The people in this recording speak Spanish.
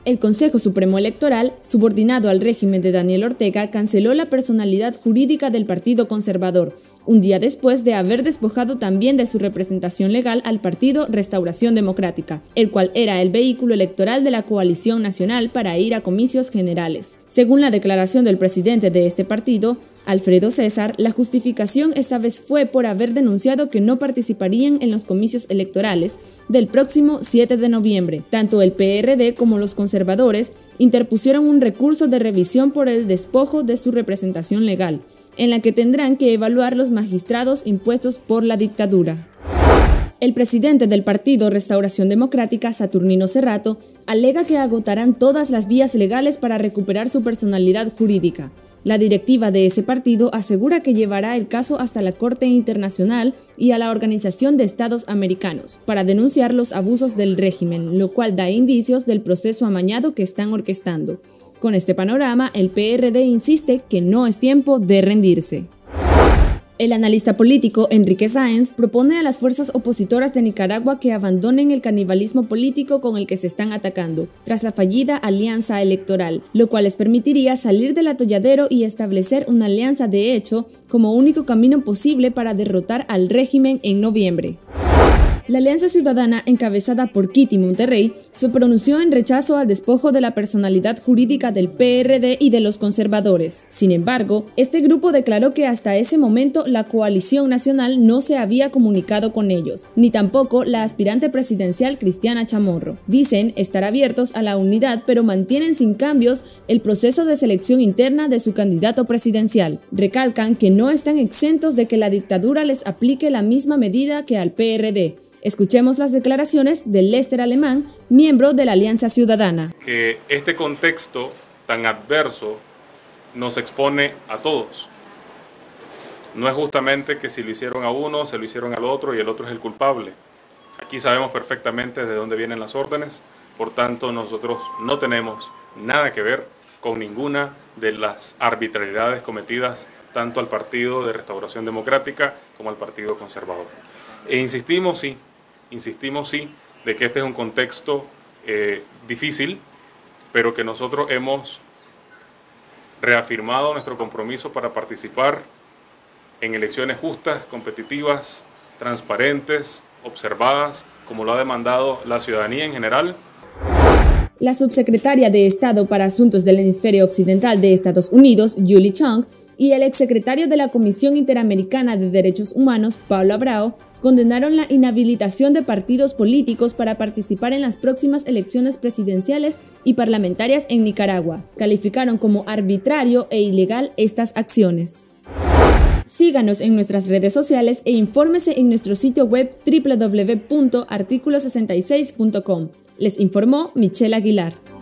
El Consejo Supremo Electoral, subordinado al régimen de Daniel Ortega, canceló la personalidad jurídica del Partido Conservador, un día después de haber despojado también de su representación legal al Partido Restauración Democrática, el cual era el vehículo electoral de la coalición nacional para ir a comicios generales. Según la declaración del presidente de este partido, Alfredo César, la justificación esta vez fue por haber denunciado que no participarían en los comicios electorales del próximo 7 de noviembre. Tanto el PRD como los conservadores interpusieron un recurso de revisión por el despojo de su representación legal, en la que tendrán que evaluar los magistrados impuestos por la dictadura. El presidente del Partido Restauración Democrática, Saturnino Cerrato, alega que agotarán todas las vías legales para recuperar su personalidad jurídica. La directiva de ese partido asegura que llevará el caso hasta la Corte Internacional y a la Organización de Estados Americanos para denunciar los abusos del régimen, lo cual da indicios del proceso amañado que están orquestando. Con este panorama, el PRD insiste que no es tiempo de rendirse. El analista político Enrique Sáenz propone a las fuerzas opositoras de Nicaragua que abandonen el canibalismo político con el que se están atacando, tras la fallida alianza electoral, lo cual les permitiría salir del atolladero y establecer una alianza de hecho como único camino posible para derrotar al régimen en noviembre. La Alianza Ciudadana, encabezada por Kitty Monterrey, se pronunció en rechazo al despojo de la personalidad jurídica del PRD y de los conservadores. Sin embargo, este grupo declaró que hasta ese momento la coalición nacional no se había comunicado con ellos, ni tampoco la aspirante presidencial Cristiana Chamorro. Dicen estar abiertos a la unidad, pero mantienen sin cambios el proceso de selección interna de su candidato presidencial. Recalcan que no están exentos de que la dictadura les aplique la misma medida que al PRD. Escuchemos las declaraciones de Lester Alemán, miembro de la Alianza Ciudadana. Que este contexto tan adverso nos expone a todos. No es justamente que si lo hicieron a uno, se lo hicieron al otro y el otro es el culpable. Aquí sabemos perfectamente de dónde vienen las órdenes, por tanto nosotros no tenemos nada que ver con ninguna de las arbitrariedades cometidas tanto al Partido de Restauración Democrática como al Partido Conservador. E insistimos sí, de que este es un contexto difícil, pero que nosotros hemos reafirmado nuestro compromiso para participar en elecciones justas, competitivas, transparentes, observadas, como lo ha demandado la ciudadanía en general. La subsecretaria de Estado para Asuntos del Hemisferio Occidental de Estados Unidos, Julie Chung, y el exsecretario de la Comisión Interamericana de Derechos Humanos, Pablo Abrao, condenaron la inhabilitación de partidos políticos para participar en las próximas elecciones presidenciales y parlamentarias en Nicaragua. Calificaron como arbitrario e ilegal estas acciones. Síganos en nuestras redes sociales e infórmese en nuestro sitio web www.articulo66.com. Les informó Michelle Aguilar.